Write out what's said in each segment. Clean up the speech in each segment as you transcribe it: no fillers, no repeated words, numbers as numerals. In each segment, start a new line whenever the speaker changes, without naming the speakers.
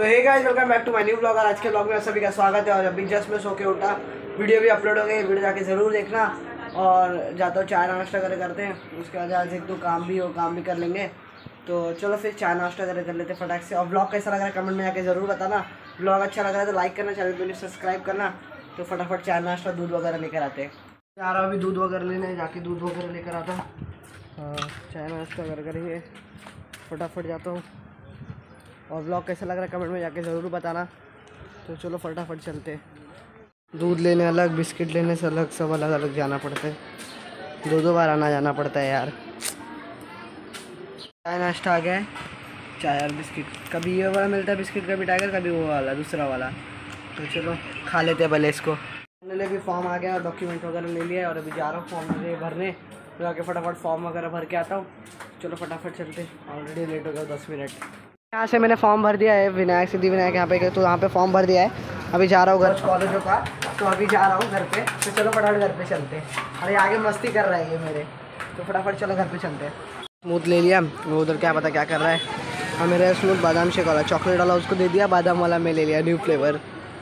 So hey guys, welcome back to my new blog. और आज के ब्लॉग में सभी का स्वागत है। और अभी जस्ट मैं सो के उठा, वीडियो भी अपलोड हो गई, वीडियो जाके ज़रूर देखना। और जाता हूँ चाय नाश्ता करते हैं, उसके बाद आज एक दो काम भी कर लेंगे। तो चलो फिर चाय नाश्ता कर लेते फटाक से। और ब्लॉग कैसा लग रहा है कमेंट में आके ज़रूर बताना। ब्लॉग अच्छा लग रहा है तो लाइक करना, चैनल को सब्सक्राइब करना। तो फटाफट चाय नाश्ता दूध वगैरह लेकर आते हैं। जा रहा हूँ अभी दूध वगैरह लेने, जाके दूध वगैरह लेकर आता हूँ। चाय नाश्ता करेंगे, फटाफट जाता हूँ। और ब्लॉग कैसा लग रहा है कमेंट में जाके ज़रूर बताना। तो चलो फटाफट चलते। दूध लेने अलग, बिस्किट लेने से अलग, सब अलग अलग जाना पड़ता है। दो बार आना जाना पड़ता है यार। चाय नाश्ता आ गया है, चाय और बिस्किट। कभी ये वाला मिलता है बिस्किट, कभी टाइगर, कभी वो वाला दूसरा वाला। तो चलो खा लेते हैं पहले इसको। मैंने भी फॉर्म आ गया और डॉक्यूमेंट वगैरह ले लिया है। और अभी जा रहा हूँ फॉर्म भरने, तो जाके फटाफट फॉर्म वगैरह भर के आता हूँ। चलो फटाफट चलते, ऑलरेडी लेट हो गया 10 मिनट। यहाँ से मैंने फॉर्म भर दिया है, विनायक सिद्धिविनायक यहाँ पे, तो यहाँ पे फॉर्म भर दिया है। अभी जा रहा हूँ घर कॉलेजों का, तो अभी जा रहा हूँ घर पे। तो चलो फटाफट घर पे चलते हैं। अरे आगे मस्ती कर रहा है ये मेरे, तो फटाफट चलो घर पे चलते हैं। स्मूथ ले लिया, वो उधर क्या पता क्या कर रहा है। और मेरे स्मूथ बादाम शेक वाला, चॉकलेट वाला उसको दे दिया, बादाम वाला मैं ले लिया, न्यू फ्लेवर।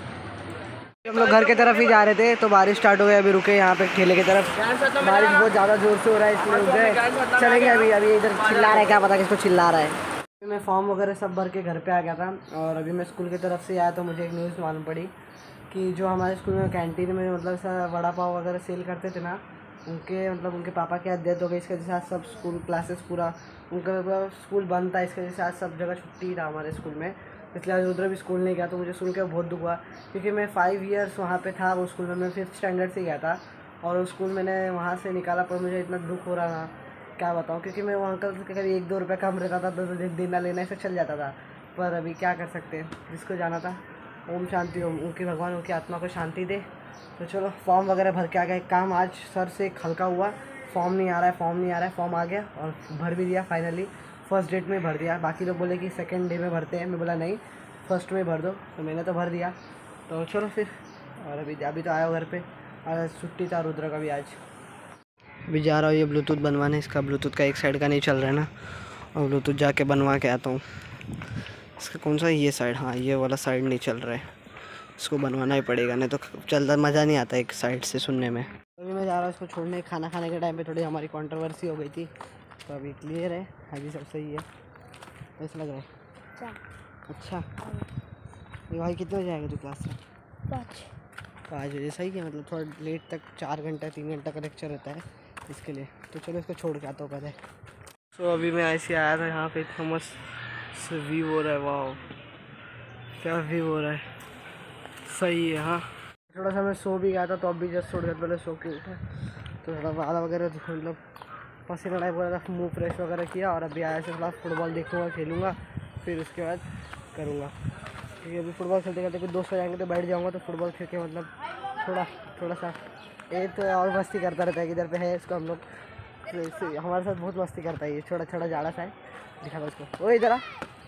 हम लोग घर की तरफ ही जा रहे थे तो बारिश स्टार्ट हो गई। अभी रुके यहाँ पे ठेले की तरफ, बारिश बहुत ज़्यादा ज़ोर से हो रहा है, इसलिए रुक गए। चलेंगे अभी इधर चिल्ला रहा है, क्या पता किसको चिल्ला रहा है। मैं फॉर्म वगैरह सब भर के घर पे आ गया था। और अभी मैं स्कूल की तरफ से आया तो मुझे एक न्यूज़ मालूम पड़ी कि जो हमारे स्कूल में कैंटीन में मतलब वड़ा पाव वगैरह सेल करते थे ना, उनके पापा की डेथ हो गई। इसके साथ सब स्कूल क्लासेस पूरा उनका स्कूल बंद था। इसके साथ सब जगह छुट्टी था हमारे स्कूल में, इसलिए आज उधर भी स्कूल नहीं गया। तो मुझे सुन के बहुत दुख हुआ, क्योंकि मैं 5 ईयर्स वहाँ पे था। वो स्कूल में मैं 5th स्टैंडर्ड से गया था, और उस स्कूल मैंने वहाँ से निकाला, पर मुझे इतना दुख हो रहा था क्या बताऊँ। क्योंकि मैं वहाँ का कभी 1-2 रुपये कम रहता था तो देना लेना से चल जाता था। पर अभी क्या कर सकते हैं, जिसको जाना था। ओम शांति ओम, उनकी भगवान उनकी आत्मा को शांति दे। तो चलो फॉर्म वगैरह भर के आ गया। एक काम आज सर से एक हल्का हुआ, फॉर्म नहीं आ रहा है, फॉर्म आ गया और भर भी दिया फाइनली। फर्स्ट डेट में भर दिया। बाकी लोग बोले कि सेकंड डे में भरते हैं, मैं बोला नहीं फर्स्ट में भर दो, तो मैंने तो भर दिया। तो चलो फिर, और अभी तो आया हो घर पे, और छुट्टी था रुद्र का भी आज। अभी जा रहा हूँ ये ब्लूटूथ बनवाने। इसका ब्लूटूथ का एक साइड का नहीं चल रहा है ना, और ब्लूटूथ जाके बनवा के आता हूँ। इसका कौन सा, ये साइड, हाँ ये वाला साइड नहीं चल रहा है, इसको बनवाना ही पड़ेगा, नहीं तो चलता मज़ा नहीं आता एक साइड से सुनने में। अभी मैं जा रहा हूँ इसको छोड़ने। खाना खाने के टाइम पे थोड़ी हमारी कंट्रोवर्सी हो गई थी, तो अभी क्लियर है, अभी सब सही है। ऐसा लग रहा है अच्छा। ये भाई कितने बजे आएगा तू क्लास से? 5 बजे। सही है, मतलब थोड़ा लेट तक, 4 घंटा 3 घंटा का लेक्चर रहता है इसके लिए। तो चलो इसको छोड़ के आता हूँ पहले। तो अभी मैं ऐसे आया था यहाँ पे, इतना मस्त व्यू हो रहा है। वाह क्या व्यू हो रहा है, सही है। हाँ थोड़ा सा मैं सो भी गया था, तो अभी जस्ट थोड़ी देर पहले सो के उठा, तो थोड़ा बाल वगैरह मतलब पसीना टाइप हो रहा था, मुँह फ्रेश वगैरह किया। और अभी आया से थोड़ा फुटबॉल देखूँगा, खेलूँगा, फिर उसके बाद करूँगा। क्योंकि अभी फुटबॉल खेलते खेलते कुछ दोस्त हो जाएंगे तो बैठ जाऊँगा, तो फुटबॉल खेल के मतलब थोड़ा सा ये तो और मस्ती करता रहता है। इधर पे है इसको हम लोग, तो हमारे साथ बहुत मस्ती करता है ये, छोटा जाड़ा सा है, दिखा दो उसको, वो इधर आ,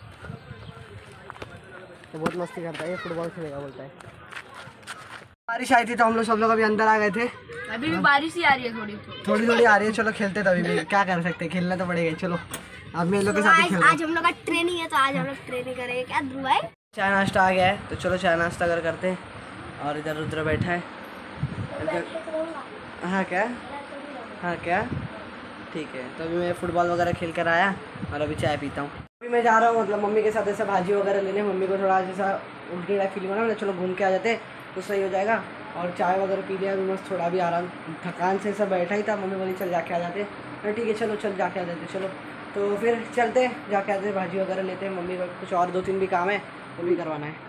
तो बहुत मस्ती करता है ये, फुटबॉल खेलेगा बोलता है। बारिश आई थी तो हम लोग सब लोग अभी अंदर आ गए थे।
अभी भी बारिश ही आ रही है, थोड़ी
आ रही है। चलो खेलते तभी भी, क्या कर सकते हैं, खेलना तो पड़ेगा। चलो अब मैं लोग के साथ ही खेल।
आज हम लोग का ट्रेनिंग है, तो आज हम लोग ट्रेनिंग करेंगे। क्या ध्रुव है?
चाय नाश्ता आ गया है, तो चलो चाय नाश्ता करते हैं। और इधर रुद्र बैठा है हाँ क्या ठीक है। तो अभी मैं फुटबॉल वगैरह खेल कर आया, और अभी चाय पीता हूँ। अभी मैं जा रहा हूँ मतलब मम्मी के साथ ऐसा भाजी वगैरह लेने। मम्मी को थोड़ा जैसा उल्टी टाइप फीलिंग हो रहा है, चलो घूम के आ जाते तो सही हो जाएगा। और चाय वगैरह पी लिया, अभी मस्त थोड़ा भी आराम, थकान से सब बैठा ही था। मम्मी बोली चल जाके आ जाते, मैं ठीक है चलो चल जाके आ जाते। चलो तो फिर चलते, जाके आते, भाजी वगैरह लेते हैं। मम्मी को कुछ और 2-3 भी काम है, वो भी करवाना है।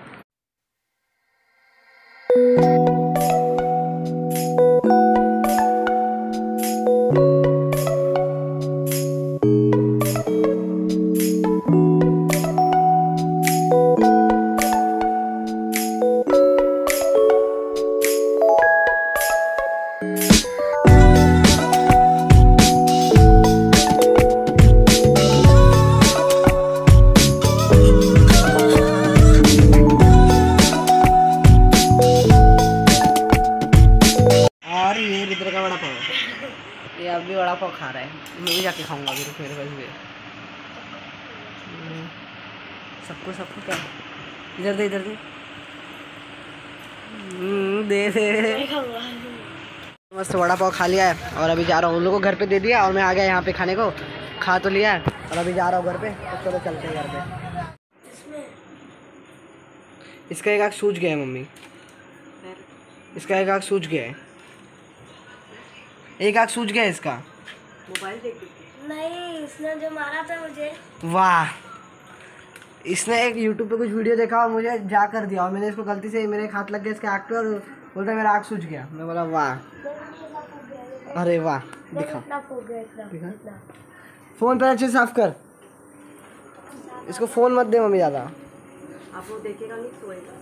ये अब भी वड़ा पाव खा रहा है, मैं भी जाके खाऊंगा अभी। मेरे पास भी सबको क्या इधर दे, इधर दे। दे दे। मस्त वड़ा पाव खा लिया है और अभी जा रहा हूँ। उन लोगों को घर पे दे दिया और मैं आ गया यहाँ पे खाने को। खा तो लिया है और अभी जा रहा हूँ घर पे। तो चलो चलते हैं घर पे। इसका एक आँख सूज गया है मम्मी, इसका एक आँख सूज गया है, एक आँख सूज गया है इसका।
मोबाइल देख नहीं, इसने जो मारा था मुझे।
वाह, इसने एक यूट्यूब पे कुछ वीडियो देखा और मुझे जा कर दिया और मैंने इसको गलती से मेरे एक हाथ लग गया इसके आँख पे और बोलता मेरा आँख सूज गया। मैं बोला वाह, अरे वाह। दिखा दिखा, फ़ोन पर अच्छे से साफ कर, इसको फ़ोन मत दे मम्मी ज़्यादा।
आप वो देखेगा नहीं, सोएगा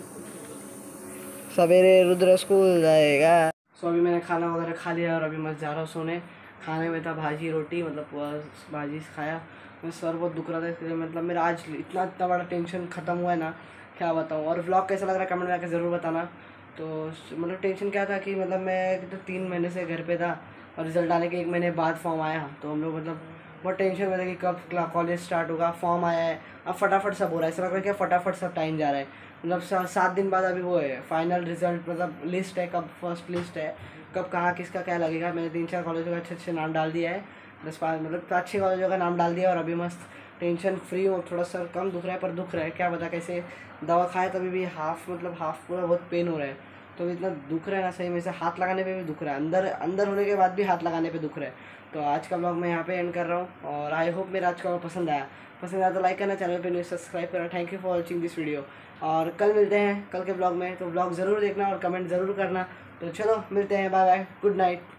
सवेरे रुद्र स्कूल जाएगा। सो अभी मैंने खाना वगैरह खा लिया और अभी मैं जा रहा हूँ सोने। खाने में था भाजी रोटी, मतलब भाजी खाया। मैं सर बहुत दुख रहा था इसके लिए, मतलब मेरा आज इतना बड़ा टेंशन ख़त्म हुआ है ना, क्या बताऊँ। और व्लॉग कैसा लग रहा है कमेंट में आकर ज़रूर बताना। तो मतलब टेंशन क्या था कि मतलब मैं तो 3 महीने से घर पे था और रिज़ल्ट आने के 1 महीने बाद फॉर्म आया। तो हम लोग मतलब बहुत टेंशन में थे कि कब कॉलेज स्टार्ट होगा। फॉर्म आया है, अब फटाफट सब हो रहा है, ऐसा लग रहा है कि फटाफट सब टाइम जा रहा है। मतलब 7 दिन बाद अभी वो है फाइनल रिजल्ट, मतलब लिस्ट है, कब फर्स्ट लिस्ट है, कब कहाँ किसका क्या लगेगा। मैंने 3-4 कॉलेजों का अच्छे नाम डाल दिया है, 10-5 मतलब अच्छे कॉलेजों का नाम डाल दिया और अभी मस्त टेंशन फ्री हूँ। थोड़ा सा कम दुख रहा है पर दुख रहा है, क्या पता कैसे। दवा खाए तभी भी हाफ पूरा बहुत पेन हो रहा है। तो इतना दुख रहा है ना, सही में से हाथ लगाने पे भी दुख रहा है, अंदर होने के बाद भी हाथ लगाने पे दुख रहा है। तो आज का ब्लॉग मैं यहाँ पे एंड कर रहा हूँ और आई होप मेरा आज का ब्लॉग पसंद आया तो लाइक करना, चैनल पे न्यू सब्सक्राइब करना। Thank you for watching this video और कल मिलते हैं कल के ब्लॉग में। तो ब्लॉग ज़रूर देखना और कमेंट ज़रूर करना। तो चलो मिलते हैं, बाय बाय, गुड नाइट।